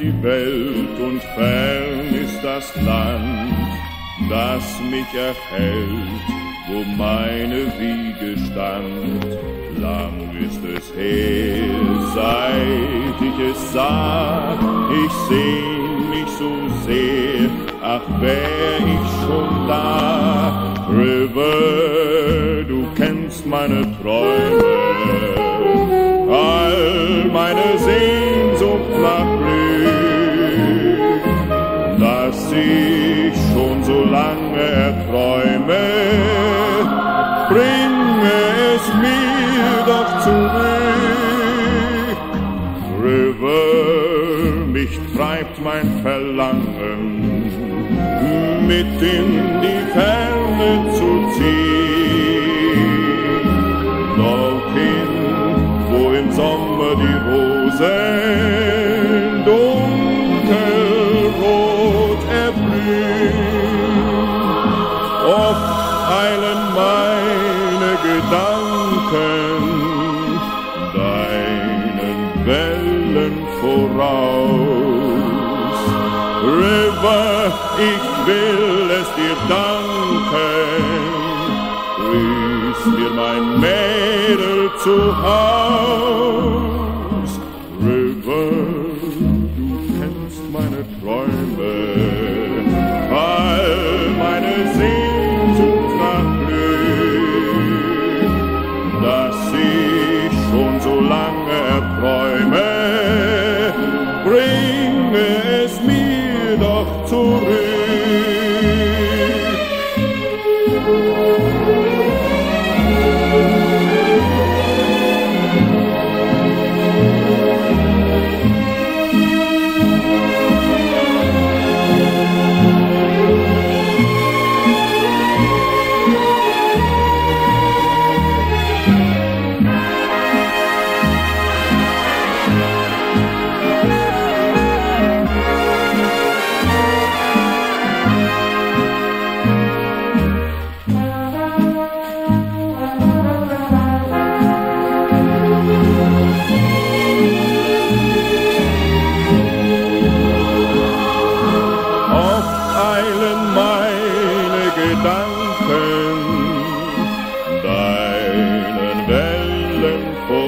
die Welt und fern ist das Land, das mich erhält, wo meine Wiege stand. Lang ist es her, seit ich es sah, ich sehn mich so sehr, ach wär ich schon da. River, du kennst meine Träume, all meine Sehnsucht nach Glück, dass ich schon so lange erträume, bringe es mir doch zurück. River, mich treibt mein Verlangen, mit in die Ferne zu ziehen, dorthin, wo im Sommer die Rosen dunkelrot erblühen. Oft eilen meine Gedanken deinen Wellen voraus. River, ich will es dir danken, grüß mir mein Mädel zu Haus. River, du kennst meine Träume, all meine Sehnsucht nach Glück, dass ich schon so lange erträume, bringe es mir doch zurück. Deinen Wellen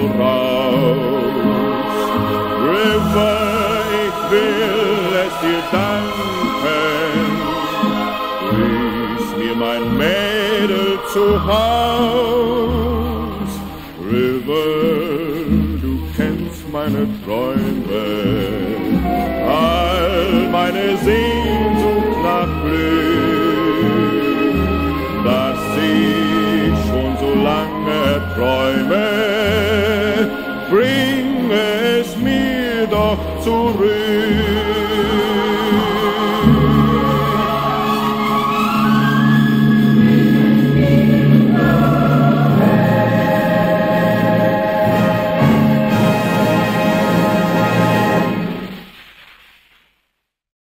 voraus. River, ich will es dir danken, grüß mir mein Mädel zu Haus. River, du kennst meine Träume, all meine Sehnsucht nach Glück, dass ich schon so lange träume, bring es mir doch zurück.